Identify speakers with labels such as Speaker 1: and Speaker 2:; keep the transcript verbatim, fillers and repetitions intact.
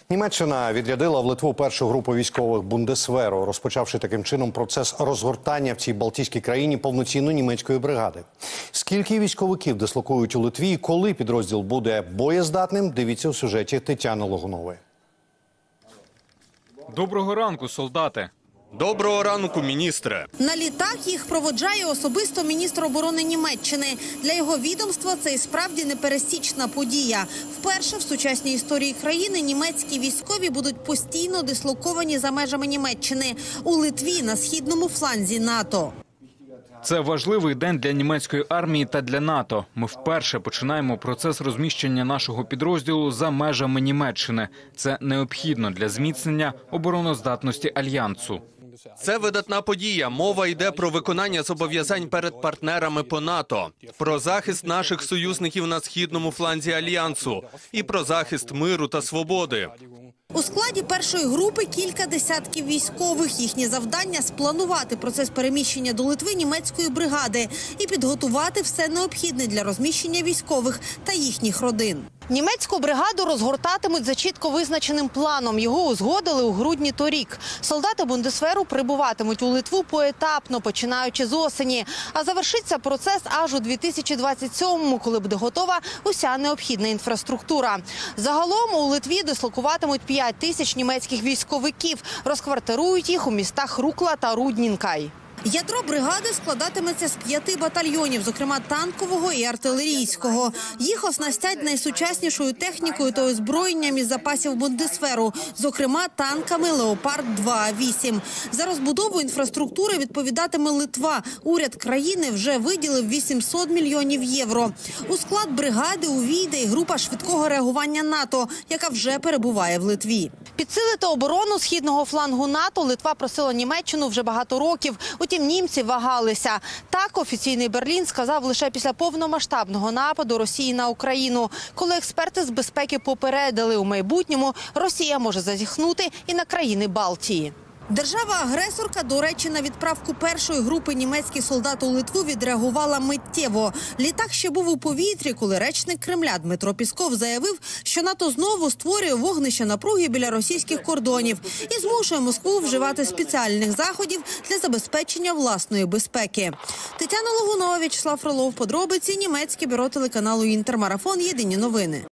Speaker 1: Німеччина відрядила в Литву першу групу військових Бундесверу, розпочавши таким чином процес розгортання в цій Балтійській країні повноцінної німецької бригади. Скільки військовиків дислокують у Литві і коли підрозділ буде боєздатним, дивіться у сюжеті Тетяни Логунової.
Speaker 2: Доброго ранку, солдати.
Speaker 3: Доброго ранку, міністре.
Speaker 4: На літак їх проводжає особисто міністр оборони Німеччини. Для його відомства це і справді непересічна подія. Вперше в сучасній історії країни німецькі військові будуть постійно дислоковані за межами Німеччини у Литві на східному фланзі НАТО.
Speaker 2: Це важливий день для німецької армії та для НАТО. Ми вперше починаємо процес розміщення нашого підрозділу за межами Німеччини. Це необхідно для зміцнення обороноздатності Альянсу.
Speaker 3: Це видатна подія. Мова йде про виконання зобов'язань перед партнерами по НАТО, про захист наших союзників на східному фланзі Альянсу і про захист миру та свободи.
Speaker 4: У складі першої групи кілька десятків військових. Їхнє завдання – спланувати процес переміщення до Литви німецької бригади і підготувати все необхідне для розміщення військових та їхніх родин. Німецьку бригаду розгортатимуть за чітко визначеним планом. Його узгодили у грудні торік. Солдати Бундесверу прибуватимуть у Литву поетапно, починаючи з осені. А завершиться процес аж у дві тисячі двадцять сьомому, коли буде готова уся необхідна інфраструктура. Загалом у Литві дислокуватимуть п'ять тисяч німецьких військовиків. Розквартирують їх у містах Рукла та Руднінкай. Ядро бригади складатиметься з п'яти батальйонів, зокрема танкового і артилерійського. Їх оснастять найсучаснішою технікою та озброєнням із запасів Бундесверу, зокрема танками «Леопард два А вісім». За розбудову інфраструктури відповідатиме Литва. Уряд країни вже виділив вісімсот мільйонів євро. У склад бригади увійде і група швидкого реагування НАТО, яка вже перебуває в Литві. Підсилити оборону східного флангу НАТО Литва просила Німеччину вже багато років. Утім, німці вагалися. Так офіційний Берлін сказав лише після повномасштабного нападу Росії на Україну, коли експерти з безпеки попередили, у майбутньому Росія може зазіхнути і на країни Балтії. Держава-агресорка, до речі, на відправку першої групи німецьких солдат у Литву відреагувала миттєво. Літак ще був у повітрі, коли речник Кремля Дмитро Пісков заявив, що НАТО знову створює вогнище напруги біля російських кордонів і змушує Москву вживати спеціальних заходів для забезпечення власної безпеки. Тетяна Логунова, В'ячеслав Фролов, подробиці, німецьке бюро телеканалу «Інтермарафон», єдині новини.